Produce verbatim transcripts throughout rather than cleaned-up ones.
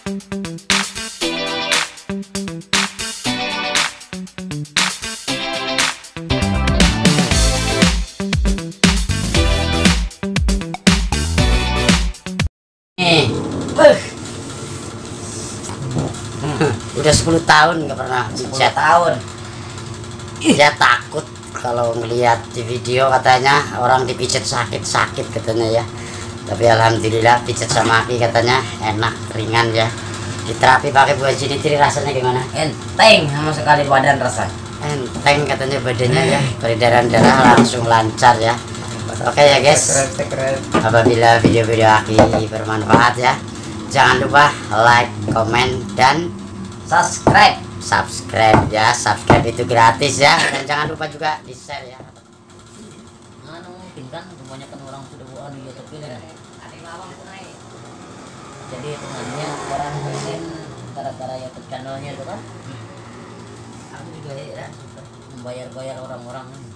Udah sepuluh tahun nggak pernah pijat. Tahun dia takut kalau ngelihat di video, katanya orang dipijat sakit-sakit katanya ya. Tapi alhamdulillah pijat sama Aki katanya enak, ringan ya. Diterapi pakai buah jinitri rasanya gimana? Enteng sama sekali badan rasanya. Enteng katanya badannya ya, peredaran darah langsung lancar ya. Oke ya guys, apabila video-video Aki bermanfaat ya, jangan lupa like, komen, dan Subscribe. Subscribe ya, subscribe itu gratis ya, dan jangan lupa juga di share ya. Anu mungkin kan kebanyakan orang sudah buat di YouTube ini kan. Ada lawang itu naik. Jadi hitungannya orang mungkin gara-gara YouTube channelnya itu kan. Aku juga ya membayar-bayar orang-orang ini.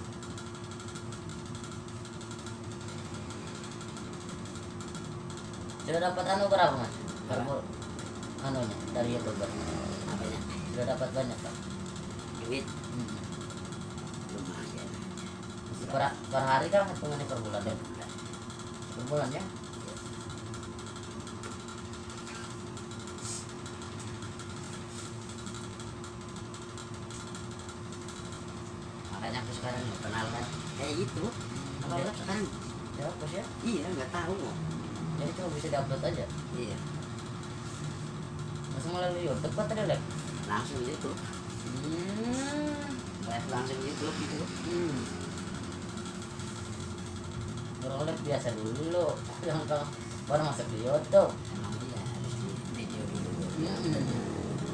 Sudah dapat anu berapa mas? Berapa? Anunya dari YouTuber. Apanya? Sudah dapat banyak kan? Duit Hmm. lumayan. Per, per hari kan hitungannya per bulan ya? Per bulan ya? Makanya aku sekarang nggak kenal kan kayak gitu. Apa Ya. sekarang? Ya apa sih ya? Iya nggak tahu. Jadi cuma bisa diupload aja. Iya Langsung melalui YouTube atau ada live? langsung gitu, Hmm. live langsung YouTube gitu. Hmm. Baru live biasa dulu. Yang kalau baru masuk di YouTube. Emang iya harus di video dulu. Hmm.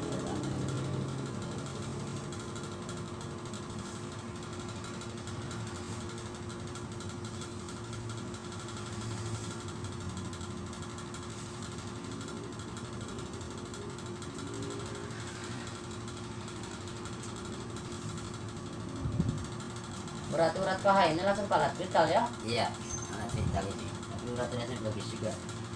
Urat-urat paha ini langsung palat vital ya? Iya, alat vital ini. Tapi urat-uratnya bagus juga.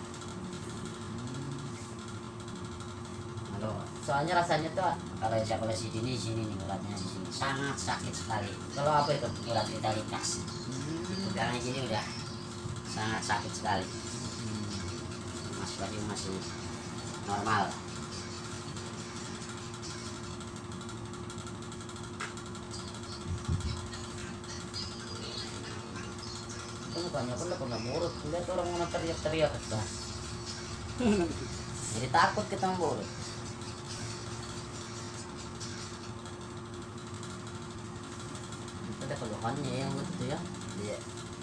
Kalau Soalnya rasanya tuh kalau ejakulasi dini sini nih uratnya di sini sangat sakit sekali. kalau apa itu? Urat vitalitas. Karena gini udah sangat sakit sekali. Mas Bayu masih normal. Itu mukanya pun udah pernah murut. Lihat orang mau teriak-teriak dah. Jadi takut kita murut. Itu ada keluhannya yang gitu ya. Iya.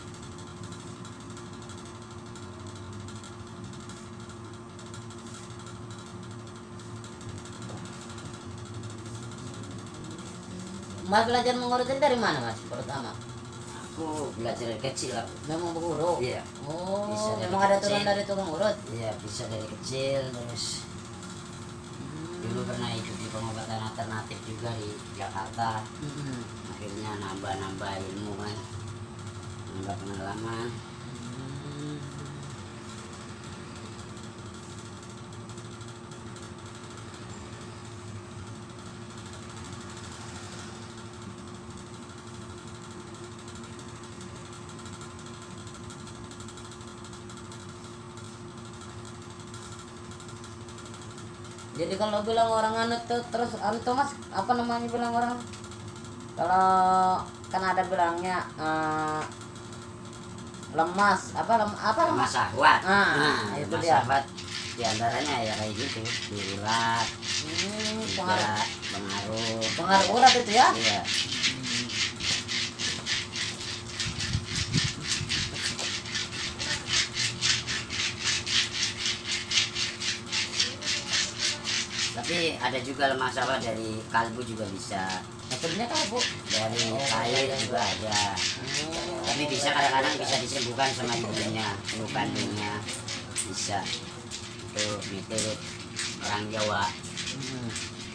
Mas belajar mengurut ini dari mana mas? Pertama, Aku belajar dari kecil aku. memang berguru. Iya. Oh, Bisa dari memang ada kecil. turun dari tukang urut. Iya, bisa dari kecil terus dulu pernah ikut di pengobatan alternatif juga di Jakarta. Hmm. Akhirnya nambah-nambah ilmu kan, nambah pengalaman. Jadi kalau bilang orang anu tuh terus anu tuh mas, apa namanya bilang orang? Kalau kan ada bilangnya eh, lemas, apa lem, apa Sama lemas? syahwat. Ah, Nah, itu sama dia. syahwat diantaranya ya kayak gitu, di urat, Hmm, juga pengaruh, pengaruh. pengaruh urat itu ya? Iya. Tapi ada juga lemak syahwat dari kalbu juga bisa, Maksudnya kan bu? dari Oh, air iya, iya. juga ada. Hmm. Tapi bisa kadang-kadang bisa disembuhkan sama ibunya, ibu kandungnya bisa. Itu miturut orang Jawa. Hmm.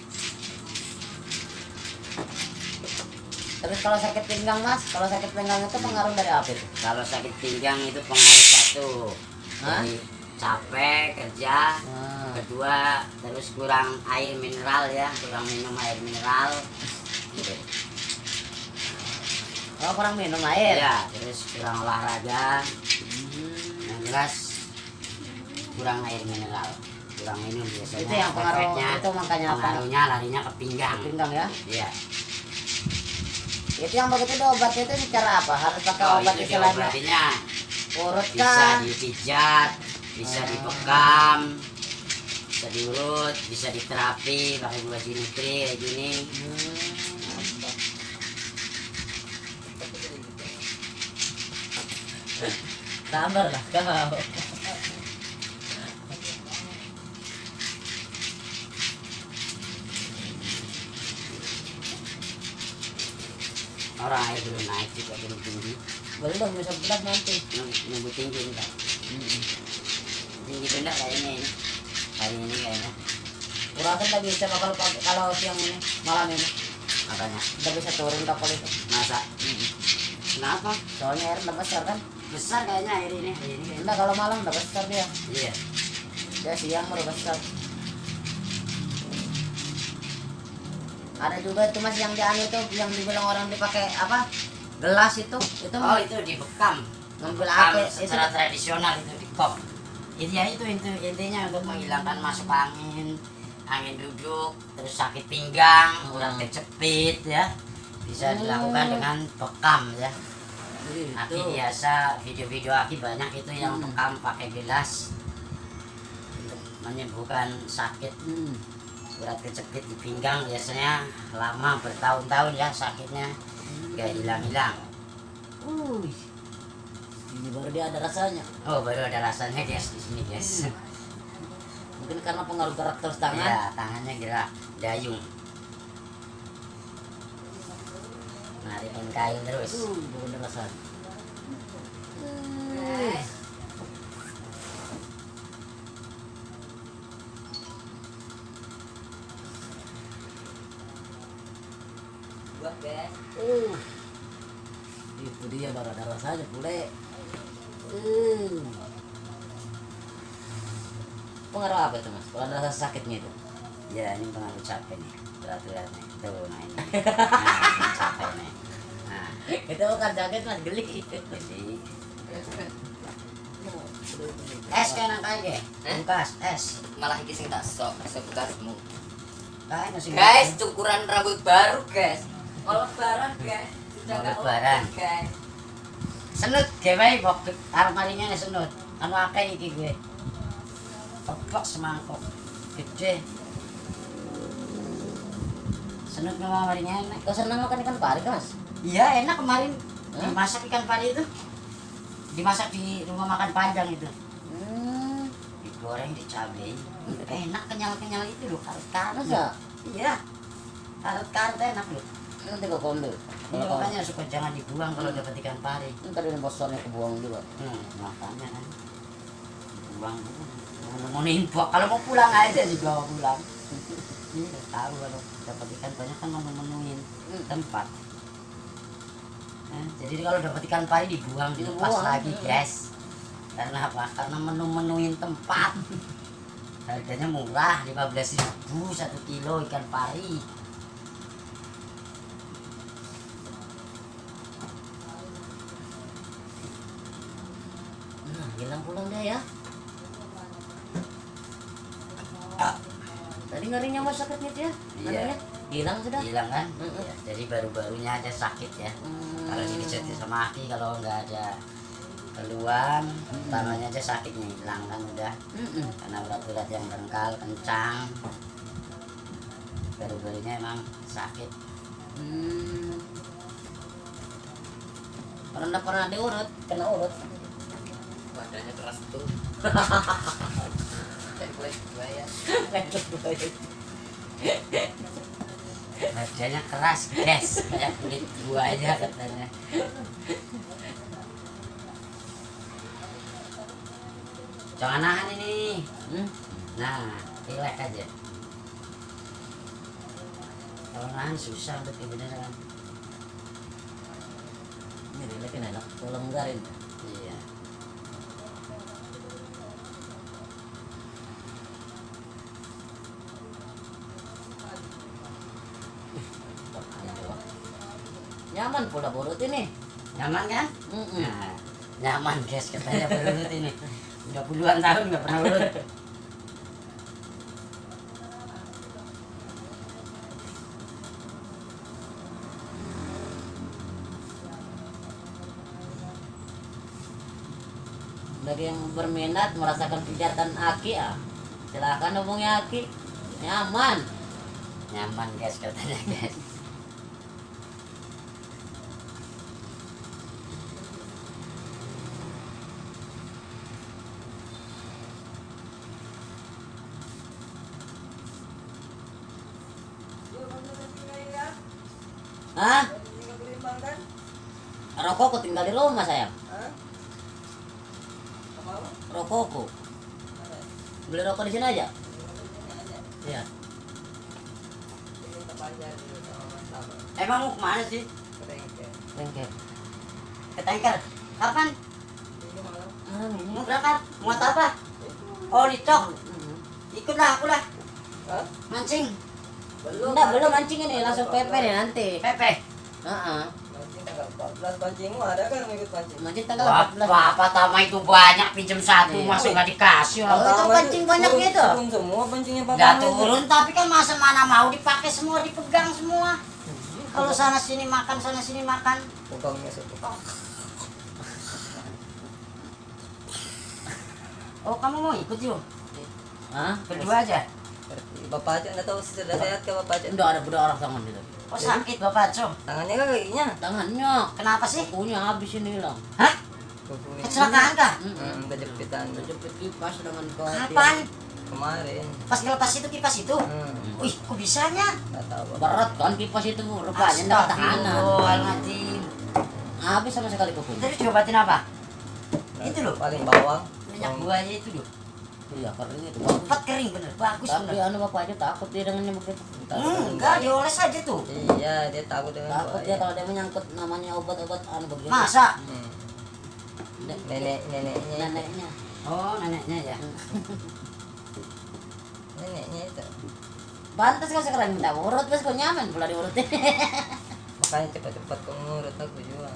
Terus kalau sakit pinggang mas, kalau sakit pinggang itu pengaruh dari apa itu? Kalau sakit pinggang itu pengaruh satu, Hah? jadi capek kerja. Hmm. kedua terus kurang air mineral ya, kurang minum air mineral gitu. Oh, kurang minum air. Ya, terus kurang olahraga. Hmm. Yang jelas kurang air mineral, kurang minum biasanya. Itu yang pengaruh, efeknya, itu makanya apa? pengaruhnya larinya ke pinggang. Pinggang ya. Iya. Itu yang begitu diobat itu cara apa? Harus pakai Oh, obat itu istilahnya diobatinya urut bisa kah? dipijat, bisa Oh. dibekam, bisa diurut, bisa diterapi pakai gula nutri kayak gini. Hmm. Sabar lah kau. Orang air belum naik juga belum tinggi, Belum bisa belas nanti. Nung- nunggu tinggi enggak? Hmm. Tinggi bener kayaknya ini, hari ini kayaknya. Kurangkan lagi bisa kalau kalau siang ini malam ini Makanya udah bisa turun kapal itu. masa kenapa? Soalnya air udah besar kan. Besar kayaknya air ini, hari ini kayaknya. Enggak, kalau malam udah besar dia. Iya. Dia siang baru besar. Ada juga itu mas yang di anu itu yang dibilang orang dipakai apa? Gelas itu, itu Oh itu dibekam, ngambil Bekam apa? secara Itu tradisional itu di kop. Intinya itu inti- intinya untuk menghilangkan masuk angin, angin duduk, terus sakit pinggang, Hmm. urat kejepit ya, bisa Hmm. dilakukan dengan bekam ya. itu. Aki biasa video-video Aki banyak itu yang Hmm. bekam pakai gelas untuk menyembuhkan sakit Hmm. urat kejepit di pinggang, biasanya lama bertahun-tahun ya sakitnya nggak hilang-hilang. Uh, ini baru dia ada rasanya. Oh baru ada rasanya guys di sini guys. Mungkin karena pengaruh gerak terus tangan. Ya tangannya gerak dayung, narikin kail terus. Uh, baru ada rasanya. Eh. Buat guys. Uh. Itu dia baru ada rasanya pule. Uh. Pengaruh apa itu mas? Kalau ada rasa sakitnya itu? Ya ini pengaruh capek nih, berat-beratnya tuh, nah ini, nah, ini capek nih. Nah Itu bukan sakit mas, geli. jadi es kayak nang kayak Eh? bekas es Malah iki sing tak sok, sok bekasmu. kayak nasi Guys, cukuran rambut baru, guys. Kalau lebaran, guys. Sudah Mau nggak lebaran. open, guys. senut gawe waktu armarinya senut anu akeh iki gue kepok semangkok gede senut memang marinya enak. Kau senang makan ikan pari kan mas? Iya enak kemarin Hah? dimasak ikan pari itu, dimasak di rumah makan Padang itu, Hmm. digoreng dicabai enak, kenyal-kenyal itu loh, karet-karet. Masa? Iya karet-karet enak loh. Nanti kau ambil. Iya, makanya suka jangan dibuang kalau dapat ikan pari. Ntar ini bosnya kebuang juga. Hmm, makanya kan buang mau info kalau mau pulang aja dibawa pulang. Iya tahu kalau dapat ikan banyak kan mau memenuhin tempat. Nah, jadi kalau dapat ikan pari dibuang, dilepas Dibuang. lagi guys. Karena apa? Karena menu-menuin tempat. Harganya murah, lima belas ribu satu kilo ikan pari. Nah, hilang pulang dia ya. Ah. Tadi ngerinya mas sakitnya dia. Iya. Anunya hilang sudah. Hilang kan? Mm-mm. Iya, jadi baru-barunya aja sakit ya. Hmm. Kalau dipijat sama Aki, kalau nggak ada keluhan, Hmm. tangannya aja sakitnya hilang kan udah, Mm-mm. karena urat-urat yang dengkal kencang, baru-barunya emang sakit. Hmm. Pernah nggak pernah diurut, kena urut. Badannya keras tuh. Kayak kulit buaya. Badannya keras guys, kayak kulit buaya katanya. Jangan nahan ini. Hmm? Nah, relax aja. Kalau nahan susah untuk dibeneran. Ini dia lagi enak, kalau longgarin. Iya. Nyaman pula borot ini. Nyaman kan? Mm-mm. Nah, nyaman guys katanya berurut ini. Udah puluhan tahun nggak pernah urut. Bagi yang berminat merasakan pijatan Aki ya, silahkan hubungi Aki. Nyaman. Nyaman guys katanya guys. Hah? Rokokku tinggal di rumah sayang. Rokokku. Beli rokok di sini aja. Iya. Emang mau kemana sih? Bengkel. Ke tanker. Kapan? Ah, ini. Mau berangkat? Mau apa? Oh di cok. Mm-mm. Ikutlah aku lah. Mancing. Enggak, belum mancing ini, langsung pepe nih nanti. Pepe. Heeh. Mancing tanggal empat belas pancingmu ada kan yang ikut pancing? Mancing tanggal Wah, empat belas. apa tama itu banyak pinjam satu Iya. masuk nggak dikasih Kalau orang. itu pancing banyak turun, gitu. Turun semua pancingnya Papa. Nggak turun tapi kan masa mana mau dipakai semua dipegang semua. Kalau sana sini makan sana sini makan. Pegangnya satu. Oh kamu mau ikut yuk? Hah? Berdua aja. Bapak aja nggak tahu sudah sehat ke Bapak aja. Udah ada berdarah tangan itu. Oh sakit bapak co. Tangannya kan kakinya. Tangannya. Kenapa sih? Kukunya habis ini hilang. Hah? Kukunya. Kecelakaan kah? Mm-mm. Hmm, kejepitan Kejepit kipas dengan kau. Kapan? kemarin. Pas ngelepas itu kipas itu? Hmm, Wih kok bisanya? nggak tahu Bapak. Berat kan kipas itu rupanya enggak tahanan. Astagfirullahaladzim. Habis sama sekali kukunya. Tadi diobatin apa? Nah, Itu loh. paling bawang. Minyak bawang- buahnya itu loh. Iya, kering itu bagus. Cepat kering bener, bagus Tapi bener. anu bapak aja takut dia dengannya begitu. Hmm, enggak dioles aja tuh. Iya, dia takut dengan Takut buaya. dia kalau dia menyangkut namanya obat-obat anu begitu. Masa? Hmm. Ne- Nenek neneknya. Neneknya. Oh neneknya ya. Neneknya itu. Pantas kau sekarang minta urut, terus kau nyaman pula diurutin. Makanya cepat-cepat kamu ngurut aku juga.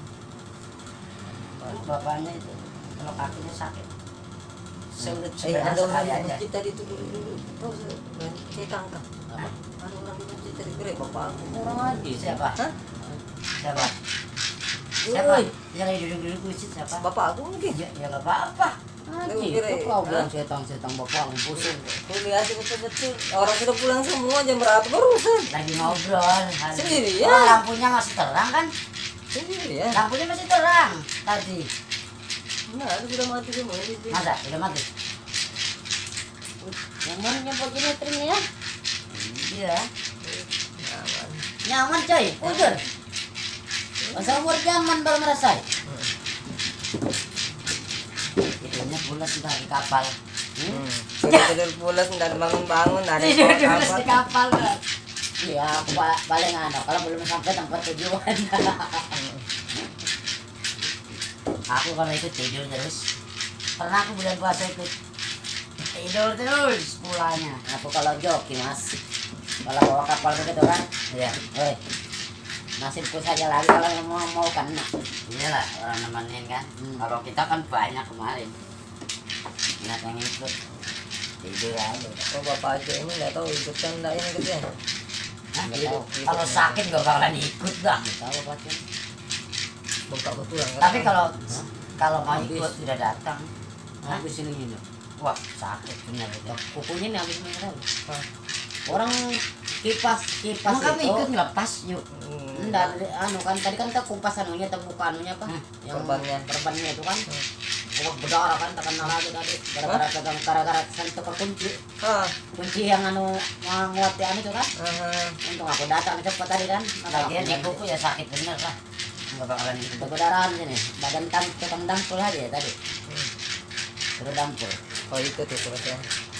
Bapaknya itu kalau kakinya sakit. Sulit Eh, sepeda ada sekali orang di aja. masjid tadi tuh dulu dulu. Tahu saya kayak kangkang. Apa? Ada orang di masjid tadi kira bapak aku. Orang aja. Siapa? Hah? Siapa? Siapa? Woi, Yang lagi duduk-duduk di masjid siapa? Bapak aku mungkin. Ya, ya nggak apa-apa. Aji, kira- itu kau Hah? bilang setan-setan bapak aku pusing. Aku lihat betul-betul orang sudah pulang semua jam berapa barusan. Lagi ngobrol. Sendirian? Oh, lampunya masih terang kan? Sendiri ya. Lampunya masih terang tadi. Nah, aku sudah mati semua ini. Masa? Udah mati? Yang mana nyempot sinetronnya ya? Iya. Nyaman. Nyaman coy, udur. Masa umur zaman baru merasai. Tidurnya pulas sudah di kapal. Hmm. Sudah tidur pulas dan bangun-bangun ada Tidur yang pulas apa. di kapal kan? Iya, aku pa- paling ano, kalau belum sampai tempat tujuan. Aku kalau ikut tidur terus. Pernah aku bulan puasa ikut tidur terus pulangnya. Aku kalau joki mas, kalau bawa kapal begitu kan, Iya. woi, nasibku saja lagi kalau mau mau kena. Iyalah orang nemenin kan. Hmm. Kalau kita kan banyak kemarin. Banyak yang ikut tidur aja. Kalau bapak aja ini nggak tahu ikut kan enggak ini gitu ya. Hah? Nggak Gitu. tahu. Kalau sakit gak bakalan ikut dah. Nggak tahu apa sih. Bapak betulan kan. Tapi kalau kalau mau Habis. ikut sudah datang. Hah? Habis ini ini. Wah sakit benar itu. Kukunya nih habis mengeral. Hah? Orang kipas kipas Emang kamu itu. ikut ngelepas yuk. Hmm. Enggak, anu kan tadi kan kita kupas anunya terbuka anunya apa? Hmm. Yang Perbannya. perbannya itu kan. Hmm. Buat berdarah kan terkenal lagi tadi. Gara-gara pegang gara-gara sentuh kunci. Ah, Kunci yang anu nguat anu itu kan. aha. Untung aku datang cepat tadi kan. Lagian di kuku ya sakit bener lah. Nggak bakalan ikut. Itu berdarahan sini. Badan tam tukang dampul aja ya tadi. Hmm. Suruh dampul. Oh itu tuh terusnya.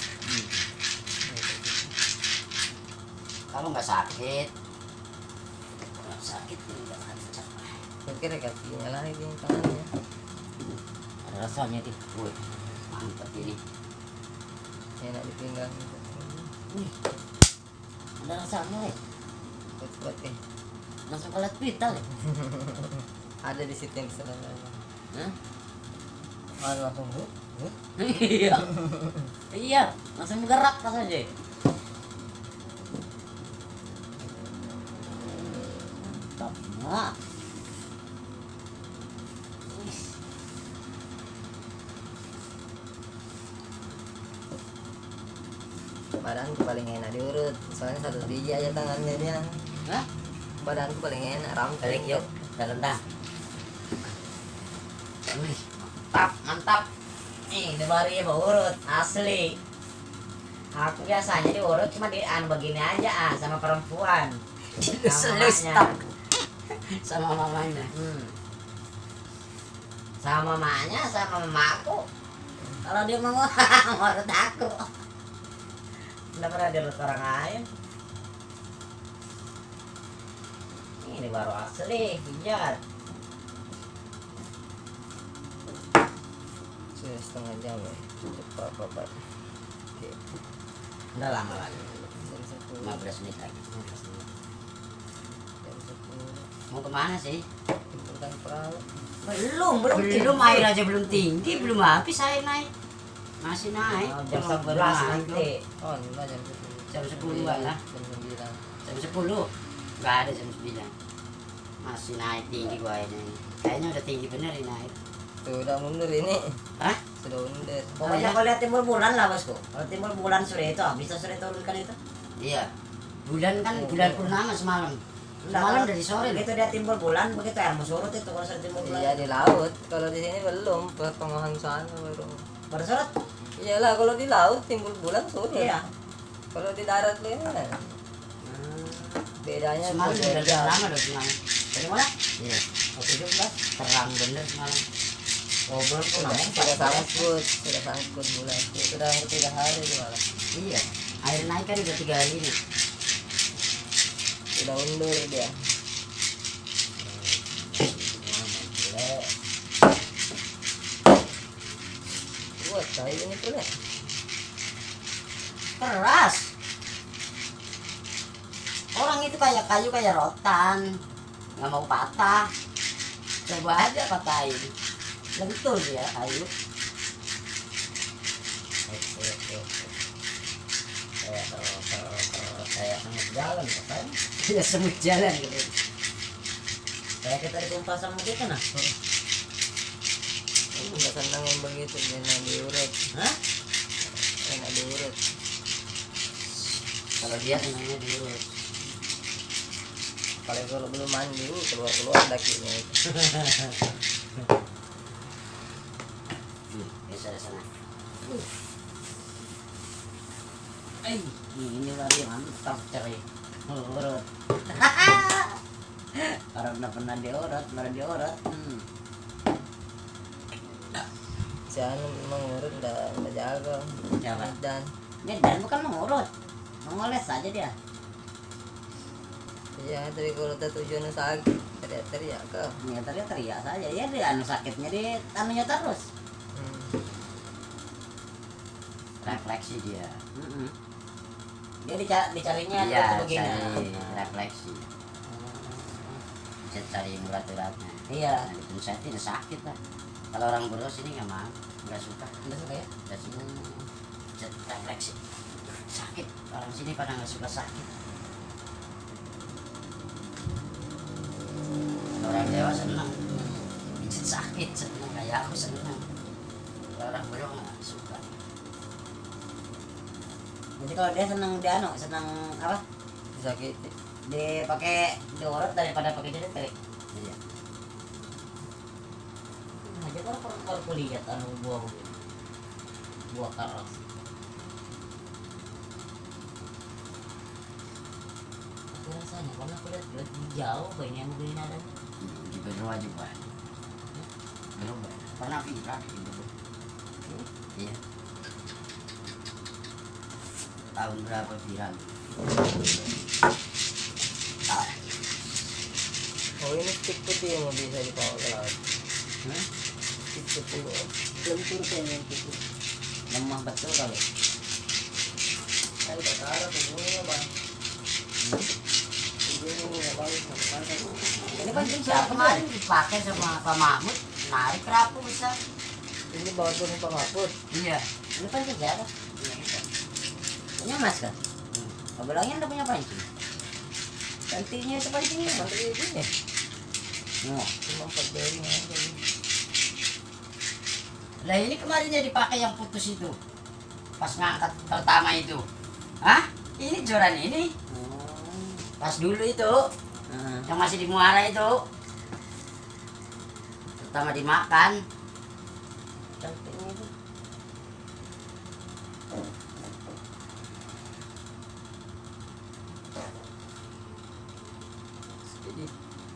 Kalau nggak sakit, nggak sakit nggak lancar. Mungkin kakinya lah ini tangannya. Ada rasanya di. Wih, mantap ini. Enak di pinggang. Wih. Ada rasanya. Eh. Kuat-kuat eh. langsung ke hospital ya. Ada di situ yang bisa nanya. Hah? Ah, langsung bu. Bu. Iya. Iya, langsung bergerak pas aja. Mantap. Nah. Badanku paling enak diurut, soalnya satu biji aja tangannya dia. Hah? Badanku paling enak, ramping. Balik yuk, dalam dah. Wih, mantap, mantap. Nih, ini baru ya urut asli. Aku biasanya diurut cuma di anu begini aja ah sama perempuan. Sama mamanya. Sama mamanya. Hmm. Sama mamanya, sama mamaku. Kalau dia mau ngurut aku. Nggak pernah diurut orang lain. Ini baru asli, pijat. Sudah setengah jam ya. Cepat cepat. Oke. Udah lama lagi. Jam sepuluh. lima belas menit lagi. Jam sepuluh. Mau kemana sih? Timbulkan perahu. Belum, belum Belum air aja belum tinggi, belum habis air naik. Masih naik. Oh, jam Kalau baru sebelas naik nanti. Oh, enggak jam sepuluh. Jam sepuluhan lah. Jam sembilan. Jam sepuluh. Enggak ada jam sembilan. Masih naik tinggi gua airnya ini. Kayaknya udah tinggi bener ini air. Tuh udah mundur ini. Hah? Sudah mundur. Pokoknya kalau lihat timur bulan lah bosku. Kalau timur bulan sore itu bisa sore turunkan itu. Iya. Bulan kan Oh, bulan iya. purnama semalam. Enggak, Semalam kalau- dari sore. Begitu dia timbul bulan, begitu air mau surut itu kalau sore timbul bulan. Iya di laut. Kalau di sini belum. Pertengahan sana baru. Baru surut? Iyalah kalau di laut timbul bulan surut. Iya. Kalau di darat lu ini kan. Bedanya Semalam tuh udah beda. lama dong semalam. Dari mana? Iya. Oh, tujuh belas. Terang bener semalam. Oh, belum tuh Sudah, namanya. sudah sangkut, sudah sangkut bulan. Sudah yang ketiga hari itu malah. Iya. Air naik kan udah tiga hari ini. Sudah undur dia. Buat kayu ini pula. Keras. Orang itu kayak kayu kayak rotan, nggak mau patah. Coba aja patahin, lentur dia kayu. Kayak kayak sangat jalan kan. Ya semut jalan gitu. Kayak kita dikumpul sama kita nah. Enggak senang yang begitu, enak diurut. Hah? Enak diurut. Kalau dia senangnya diurut. Kalau kalau belum mandi, uh, keluar-keluar dakinya itu. Hmm, biasa di sana. Eh, ini lari mantap cerai. Urut. Orang udah pernah diurut, baru diurut. Hmm. Jangan mengurut, udah udah jaga. Siapa? Dan Medan bukan mengurut, mengoles aja dia. iya, tapi kalau tak tujuannya sakit, teriak-teriak kau. Ya teriak teriak saja ya dia anu sakitnya di anunya terus. Hmm. Refleksi dia. Mm-mm. Dia dica- dicarinya Iya, tuh begini. cari refleksi. Bisa cari urat uratnya. Iya. Nah, dipencetin sakit lah. Kalau orang boros ini nggak mau, nggak suka. Udah suka ya? Nggak suka. Bisa refleksi. Sakit. Orang sini pada nggak suka sakit. Kalau orang Jawa senang. Pijit sakit senang. Kayak aku senang. Kalau orang boros nggak suka. Jadi kalau dia senang dia anu, senang apa? Disakiti. Dia pakai diurut daripada pakai jari tarik. Iya. Aja kalau kalau kalau kulihat anu buah begini. Buah karas. Aku rasanya karena aku lihat lihat di jauh banyak yang begini ada. Hmm, di Benua juga. Benua. Pernah viral di Benua. Iya. Tahun berapa viral? Ah, Oh ini stick putih yang bisa dibawa ke laut. hmm? Stick putih, lentur kayaknya itu. Lemah betul kali. Saya udah taruh tubuhnya bang. Tubuhnya ini apa? Ini pancing siapa kemarin dipakai sama Pak Mahmud, narik kerapu bisa. Ini bawa turun Pak Mahfud. Iya. Ini pancing siapa? Iya bisa. Punya Mas kan? Hmm. Bilangnya anda punya pancing. Pancingnya itu pancingnya. Pancing ini ya. Nah. Cuma empat bearing aja. Lah ini kemarinnya dipakai yang putus itu. Pas ngangkat pertama itu. Hah? Ini joran ini. Pas dulu itu. Hmm. Yang masih di muara itu. Pertama dimakan. Cantiknya itu. Sedih.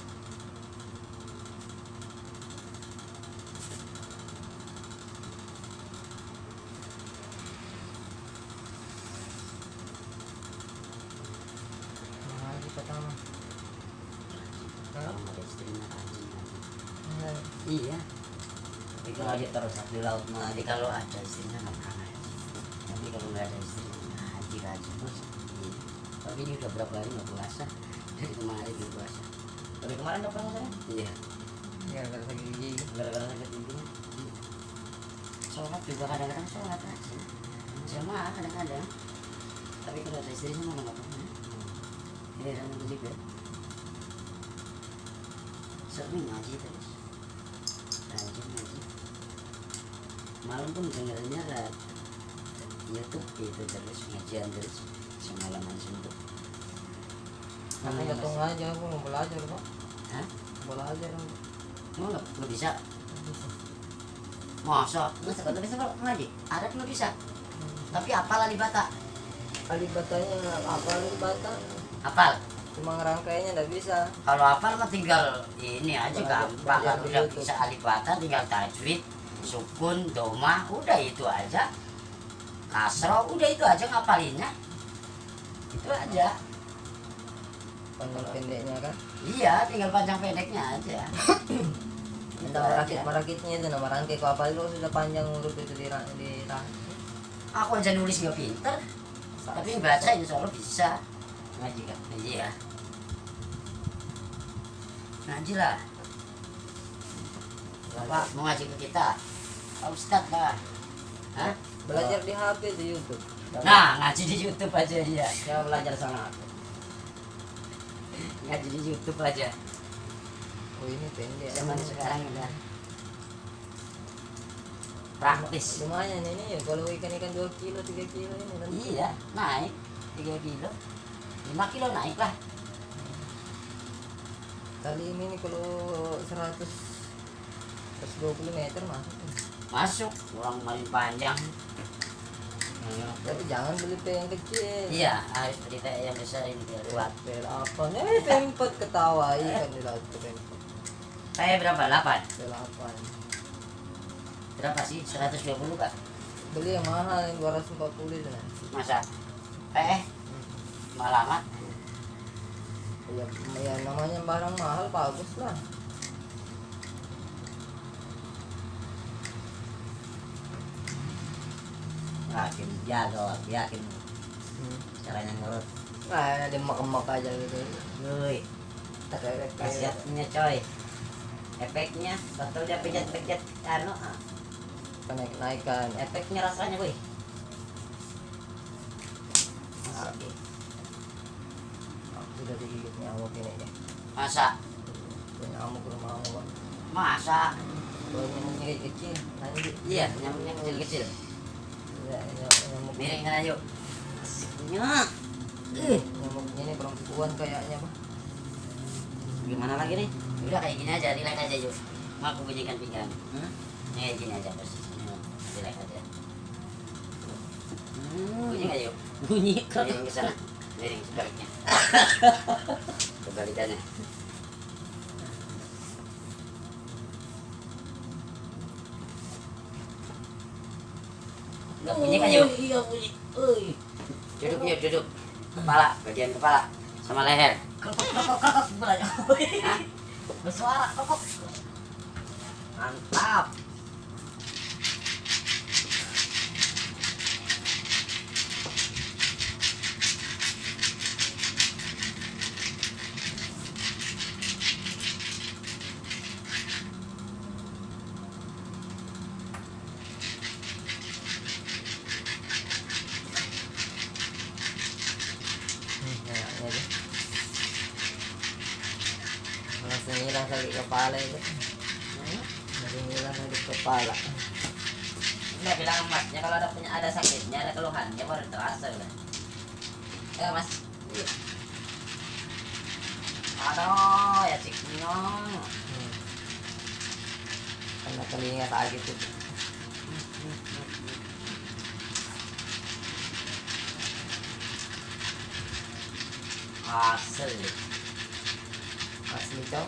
Pertama. Kalau ada istrinya rajin. Nah, Iya. Tapi kalau dia terus di laut mah, jadi kalau ada istrinya nggak pernah ngaji. Tapi kalau nggak ada istrinya ngaji rajin terus. Iya. Tapi ini udah berapa hari nggak puasa? Dari kemarin nggak puasa. Dari kemarin nggak puasa saya? Iya. gara-gara sakit gigi. Gara-gara sakit giginya. Iya. Sholat juga kadang-kadang sholat rajin. Jamaah kadang-kadang. Tapi kalau ada istrinya malah nggak pernah. Ini orang juga. Sering ngaji terus. Rajin ngaji. Malam pun dengarnya lah YouTube itu terus ngajian terus semalaman suntuk. Aku datang aja, aku mau belajar Pak. Hah? Belajar. Mau nggak? Nggak bisa. Masa? Masa kalau bisa kalau ngaji? Arab nggak bisa. Tapi apalah di Bata? Alibatanya apa alibata? Apal. Cuma ngerangkainya nggak bisa. Kalau apal mah tinggal ini aja Belajar- gampang. belajar Kalau di udah YouTube. bisa alibata tinggal tajwid, sukun, doma, udah itu aja. Kasro, udah itu aja ngapalinnya. Itu aja. Panjang pendeknya kan. Iya, tinggal panjang pendeknya aja. Itu Tentang merakit aja. merakitnya itu nama rangkai kok apa itu sudah panjang huruf itu di ra- di ra- Aku aja nulis nggak pinter, tapi baca insya Allah bisa. Ngaji kan? Ngaji ya. Ngaji lah. Bapak mau ngaji ke kita? Pak Ustadz lah. Hah? Belajar di H P di YouTube. Nah, ngaji di YouTube aja ya. Saya belajar sama aku. Ngaji di YouTube aja. Oh ini pendek. Zaman sekarang udah praktis. Lumayan ini ya kalau ikan-ikan dua kilo tiga kilo ini kan. Iya, naik tiga kilo, lima kilo naik lah. Kali ini nih kalau seratus seratus dua puluh meter masuk. Masuk, orang paling panjang. Tapi jangan beli P yang kecil. Iya, harus beli kayak yang besar ini biar kuat. P delapan. Eh P empat ketawa ikan di laut P empat. Kayak berapa? delapan. P delapan. Berapa sih? seratus dua puluh Kak? Beli yang mahal yang dua ratus empat puluh itu nah. Masa? Eh, malamat. Ya, ya namanya barang mahal bagus lah. Yakin, jago, yakin Hmm. caranya ngurut. Nah, ada emak-emak aja gitu. Woi, khasiatnya coy. Efeknya, betul dia pijat-pijat anu, ah, Naik-naikan. efeknya rasanya woi. Asik. Sudah digigit nyamuk ini ya. Masa? Nyamuk rumah mau. Masa? Kalau nyamuknya kecil, nanti Iya, nyamuknya kecil-kecil. ya, nyamuk nyamuk Miringkan aja. Asiknya. Ih, nyamuknya ini perempuan kayaknya Pak. Gimana lagi nih? Udah kayak gini aja, relax aja yuk. Mau aku bunyikan pinggang. Hmm? Ini kayak gini aja posisinya. Relax aja. Hmm, bunyi nggak yuk? Bunyi kan? Miring ke sana. Miring sebaliknya. Kebalikannya. Nggak bunyi kan yuk? Iya bunyi. Uy. Duduk yuk, duduk. Kepala, bagian kepala sama leher. Kokok, kokok, kokok, kepalanya. Hah? Bersuara, kokok. Mantap. masih ngilang sakit kepala itu. Masih ngilang sakit kepala. Nggak bilang masnya kalau ada punya ada sakitnya ada keluhannya baru terasa udah. Ya mas. Aduh ya cik nyong. Hmm. Karena telinga sakit itu. Asli. Asli cow.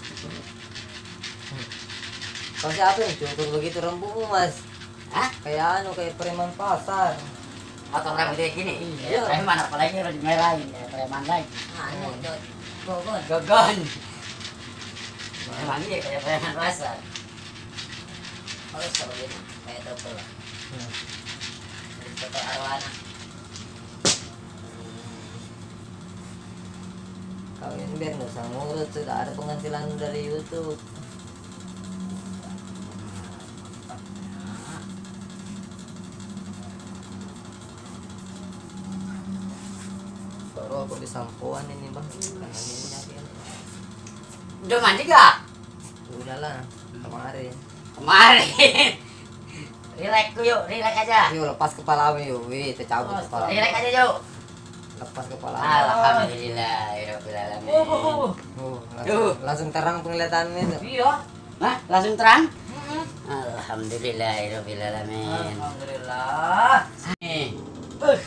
Kau siapa yang cukur begitu rambutmu mas? Hah? Kayak anu kayak preman pasar. Atau rambutnya gini? Iya. Ya, preman apalagi udah dimerahin ya preman lagi. Anu, Hmm. Dot. Gogon. Gogon. Emang iya kayak preman pasar. Kalau seperti ini kayak double lah. Hmm. Dari foto arwana. Kalian biar nggak usah ngurut, sudah ada penghasilan dari YouTube. Baru aku di sampoan ini bang, karena minyak ini. Udah mandi gak? Udahlah, kemarin. Kemarin. Relax yuk, relax aja. Yuk lepas kepala yuk, wih, tercabut Oh, kepala. relax aja yuk. Lepas kepala. Alhamdulillah, rabbil alamin. Oh, Yuh. langsung, langsung terang penglihatannya. tuh. Iya. Nah, langsung terang. Mm-mm. Alhamdulillah, rabbil alamin. Alhamdulillah. Nih. Uh.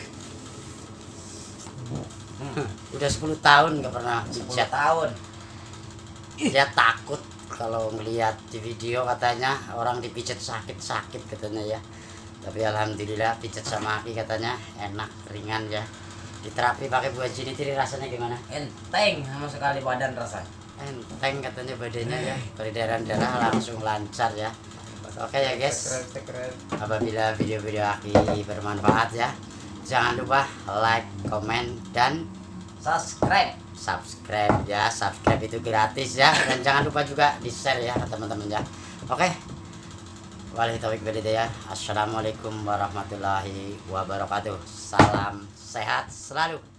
Udah sepuluh tahun nggak pernah sepuluh pijat. tahun. Dia takut kalau ngelihat di video katanya orang dipijat sakit-sakit katanya ya. Tapi alhamdulillah pijat sama Aki katanya enak, ringan ya. Diterapi pakai buah jini tiri rasanya gimana? Enteng sama sekali badan rasanya. Enteng katanya badannya ya. Peredaran darah langsung lancar ya. Oke ya guys. Apabila video-video Aki bermanfaat ya, jangan lupa like, komen, dan Subscribe. subscribe ya. Subscribe itu gratis ya, dan jangan lupa juga di share ya teman-teman ya. Oke, walillahi taufiq wal hidayah. Assalamualaikum warahmatullahi wabarakatuh. Salam sehat selalu.